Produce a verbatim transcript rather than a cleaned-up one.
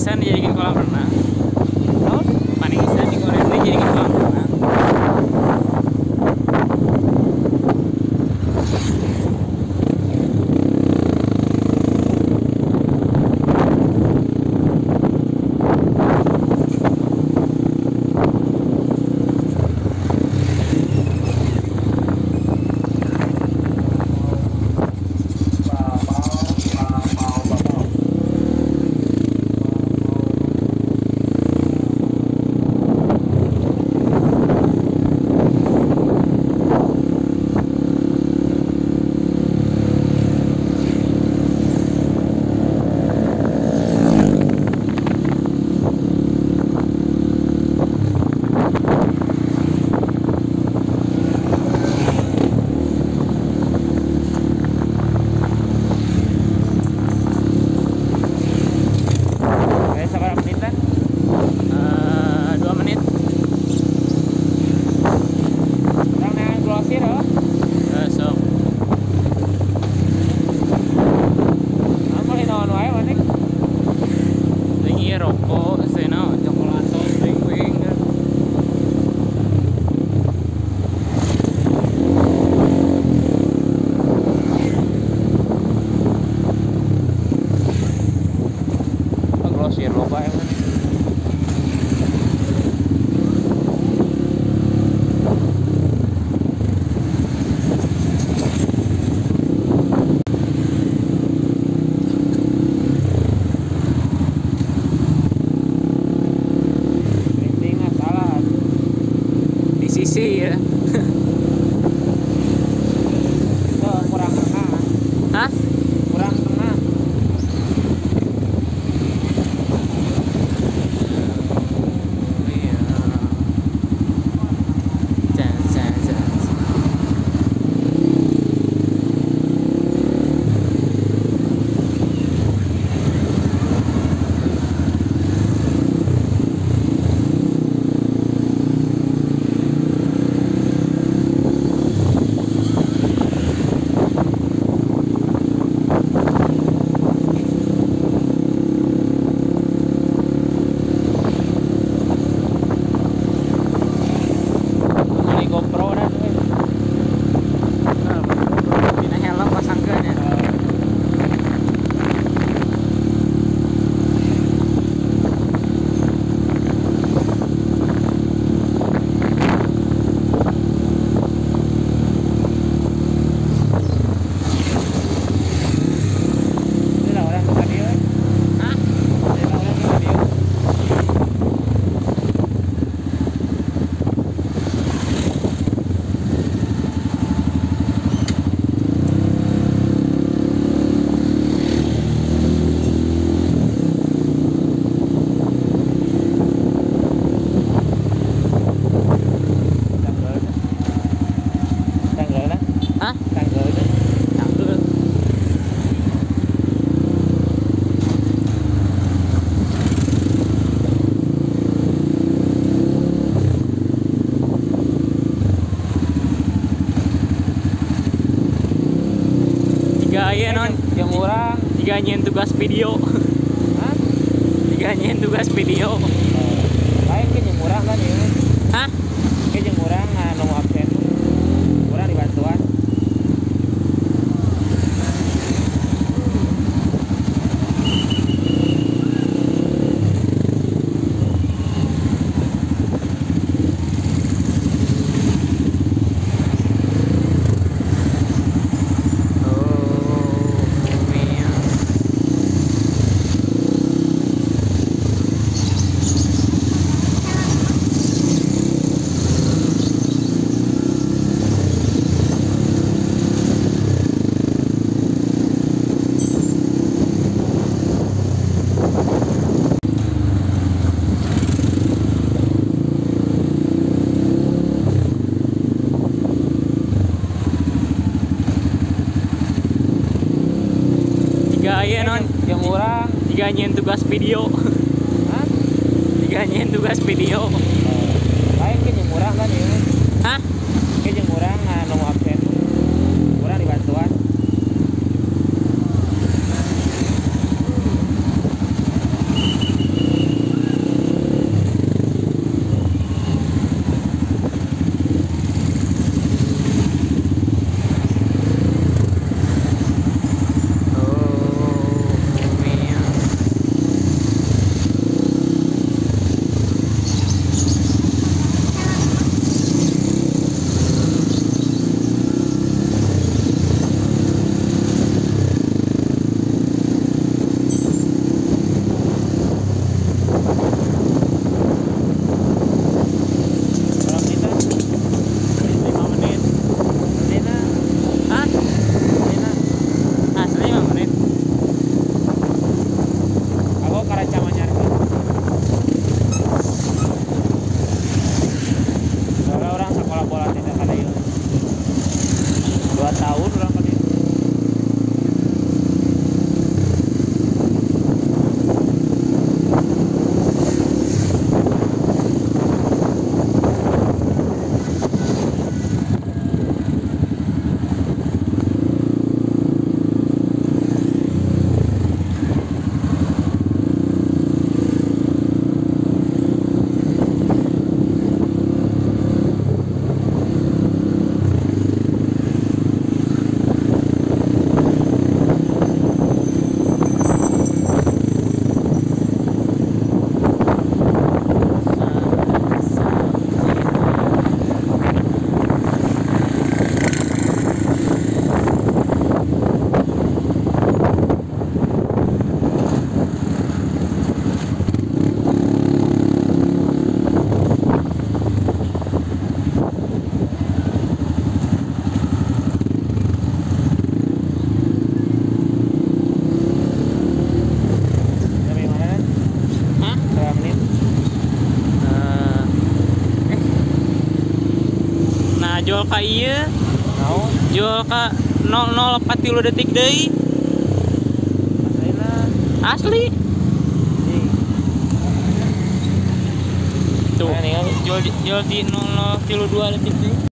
Panigisan dijadikan kolam renang. Oh, Panigisan di Korea dijadikan kolam renang. Sisi ya. oh, kurang tengah. Hah? Kurang tengah. Iya. Jangan, jangan, jangan. Iya non, yang orang tiga nyen tugas video, hah? tiga nyen tugas video. Lain ke yang orang kan ya? Hah? Ke yang orang anu absen, orang dibantuan. Tiga ya non, yang orang tiga nyen tugas video, hah? tiga nyen tugas video. Lain ke yang orang kan ya? Hah? Ke yang orang anu absen, orang dibantuan. Nah, jual ka ieu, Naon? jual ka nol nol empat tilu detik deui. Asalna. Asli. Ih. Tuh. Nah, ningali. Jual di- jual di nol nol tilu dua detik deui.